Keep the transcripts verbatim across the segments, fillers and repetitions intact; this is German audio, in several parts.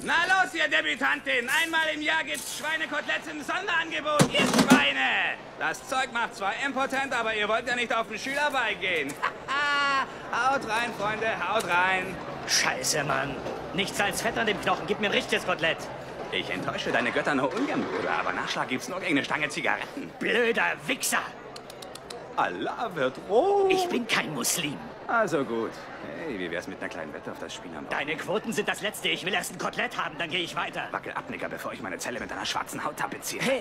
Na los, ihr Debütantin! Einmal im Jahr gibt's Schweinekoteletts im Sonderangebot, ihr Schweine! Das Zeug macht zwar impotent, aber ihr wollt ja nicht auf den Schülerball gehen. Haut rein, Freunde, haut rein! Scheiße, Mann. Nichts als Fett an dem Knochen. Gib mir ein richtiges Kotelett. Ich enttäusche deine Götter nur ungern, Bruder, aber Nachschlag gibt's nur gegen eine Stange Zigaretten. Blöder Wichser. Allah wird rot. Ich bin kein Muslim. Also gut. Hey, wie wär's mit einer kleinen Wette auf das Spiel am Bauch? Deine Quoten sind das Letzte. Ich will erst ein Kotelett haben, dann gehe ich weiter. Wackel ab, Nicker, bevor ich meine Zelle mit deiner schwarzen Haut tapeziere. Hey!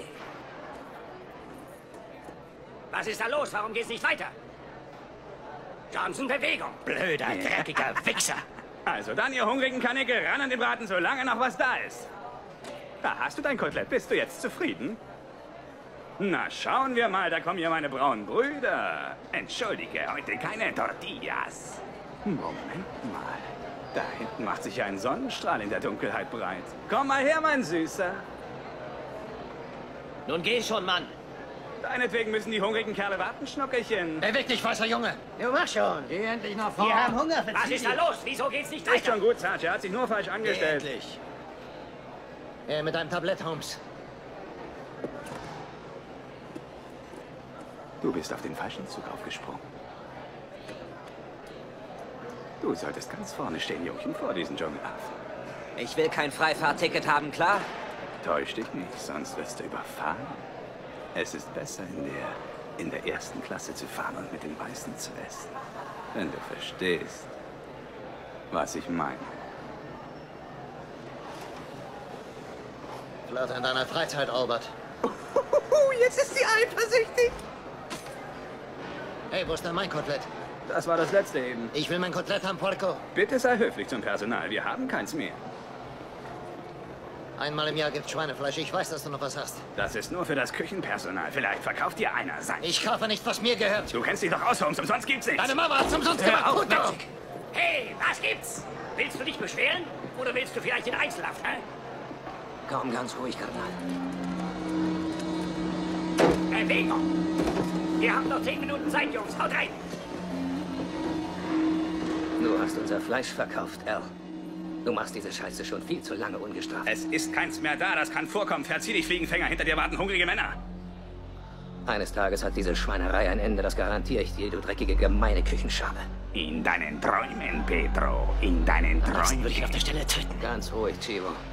Was ist da los? Warum geht's nicht weiter? Johnson, Bewegung! Blöder, dreckiger Wichser! Also dann, ihr hungrigen Kanicke, ran an den Braten, solange noch was da ist. Da hast du dein Kotelett. Bist du jetzt zufrieden? Na, schauen wir mal, da kommen ja meine braunen Brüder. Entschuldige, heute keine Tortillas. Moment mal. Da hinten macht sich ja ein Sonnenstrahl in der Dunkelheit breit. Komm mal her, mein Süßer. Nun geh schon, Mann. Deinetwegen müssen die hungrigen Kerle warten, Schnuckerchen. Beweg dich, weißer Junge. Du mach schon. Geh endlich nach vorne. Wir haben Hunger. Was ist da los? Wieso geht's nicht Ist weiter? schon gut, Sarge. Er hat sich nur falsch angestellt. Endlich. Äh, mit deinem Tablett, Holmes. Du bist auf den falschen Zug aufgesprungen. Du solltest ganz vorne stehen, Jungchen, vor diesem Dschungelaffen. Ich will kein Freifahrtticket haben, klar? Täusch dich nicht, sonst wirst du überfahren. Es ist besser, in der, in der ersten Klasse zu fahren und mit den Weißen zu essen. Wenn du verstehst, was ich meine. Flirt in deiner Freizeit, Albert. Jetzt ist sie eifersüchtig. Hey, wo ist denn mein Kotelett? Das war das letzte eben. Ich will mein Kotelett haben, Porco. Bitte sei höflich zum Personal. Wir haben keins mehr. Einmal im Jahr gibt's Schweinefleisch. Ich weiß, dass du noch was hast. Das ist nur für das Küchenpersonal. Vielleicht verkauft dir einer sein. Ich kaufe nicht, was mir gehört. Du kennst dich doch aus, Holmes. Umsonst gibt's nichts. Deine Mama hat's umsonst Hör gemacht. auf, Puto. Mensch. Hey, was gibt's? Willst du dich beschweren? Oder willst du vielleicht in Einzelhaft, hä? Komm ganz ruhig, Kardinal. Bewegung! Wir haben noch zehn Minuten Zeit, Jungs. Haut rein! Du hast unser Fleisch verkauft, Al. Du machst diese Scheiße schon viel zu lange ungestraft. Es ist keins mehr da. Das kann vorkommen. Verzieh dich, Fliegenfänger. Hinter dir warten hungrige Männer. Eines Tages hat diese Schweinerei ein Ende, das garantiere ich dir, du dreckige, gemeine Küchenschabe. In deinen Träumen, Pedro. In deinen Am liebsten Träumen. würde ich ihn auf der Stelle töten. Ganz ruhig, Chivo.